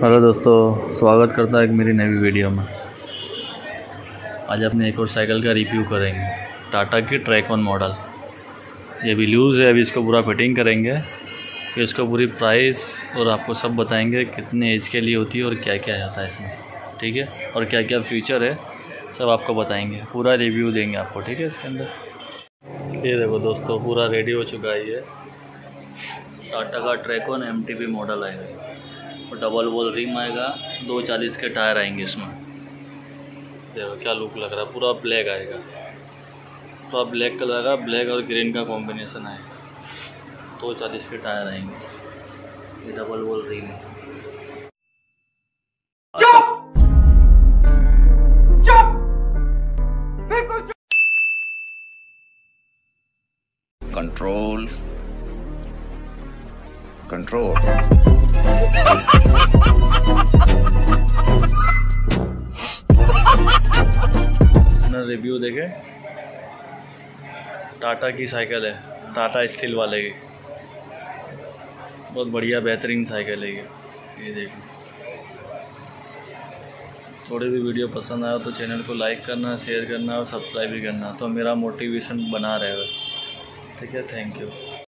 Hello दोस्तों, स्वागत करता है एक मेरी नई वीडियो में। आज अपने एक और साइकिल का रिव्यू करेंगे, टाटा की ट्रैकन मॉडल। ये भी लूज़ है, अभी इसको पूरा फिटिंग करेंगे, फिर इसको पूरी प्राइस और आपको सब बताएंगे कितने एज के लिए होती है और क्या क्या आता है इसमें, ठीक है, और क्या क्या फीचर है सब आपको बताएंगे, पूरा रिव्यू देंगे आपको, ठीक है। इसके अंदर ये देखो दोस्तों, पूरा रेडी हो चुका है। ये टाटा का ट्रैकन MTB मॉडल आएगा और डबल वॉल रिम आएगा, 240 के टायर आएंगे इसमें। देखो क्या लुक लग रहा है, पूरा ब्लैक आएगा, पूरा ब्लैक कलर का, ब्लैक और ग्रीन का कॉम्बिनेशन आएगा। 240 के टायर आएंगे, ये double wall rim. Control control review देखे, टाटा की साइकिल है, टाटा स्टील वाले की, बहुत बढ़िया बेहतरीन साइकिल है ये देखो। थोड़ी भी वीडियो पसंद आया तो चैनल को लाइक करना, शेयर करना और सब्सक्राइब भी करना, तो मेरा मोटिवेशन बना रहेगा, ठीक है। Thank you.